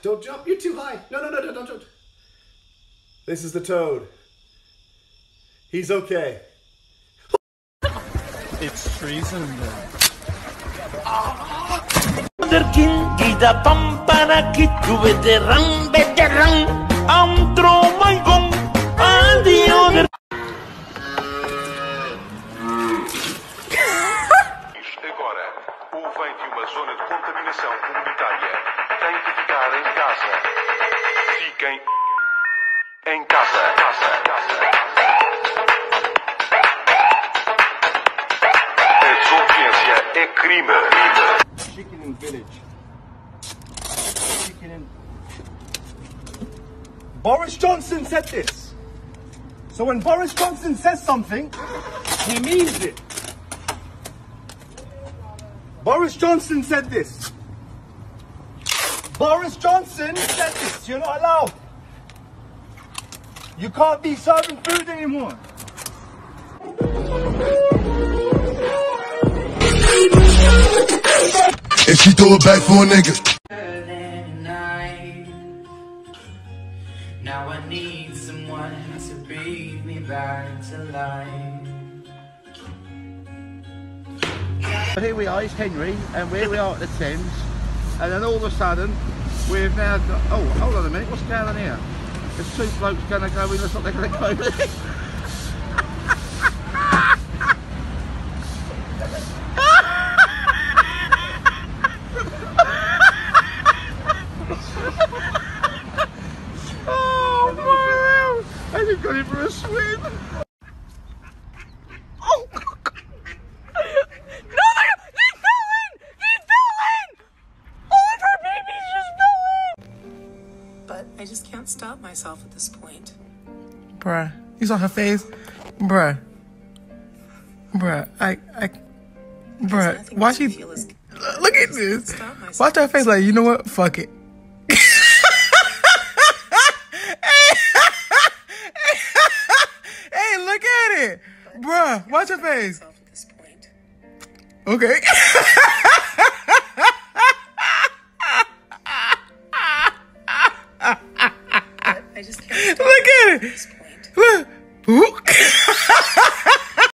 Don't jump. You're too high. No, don't jump. This is the toad. He's okay. It's treason. Agora, ou vem de uma zona de contaminação comunitária, tem que ficar em casa. Fiquem em casa. A desobediência é crime. Chicken in village. Chicken in... Boris Johnson said this. So when Boris Johnson says something, he means it. Boris Johnson said this. Boris Johnson said this. You're not allowed. You can't be serving food anymore. If she throw it back for a nigga. Now I need someone to breathe me back to life. Here we are, it's Henry, and here we are at the Thames, and then all of a sudden, we've now got, oh, hold on a minute, what's going on here? There's two blokes going to go in, looks like they're going to go in. Oh my God, I just got in for a swim. I just can't stop myself at this point. Bruh, you saw her face? Bruh. Bruh, bruh, why she... Look at this. Watch her face like, you know what? Fuck it. Hey, look at it. Bruh, watch her face. Okay.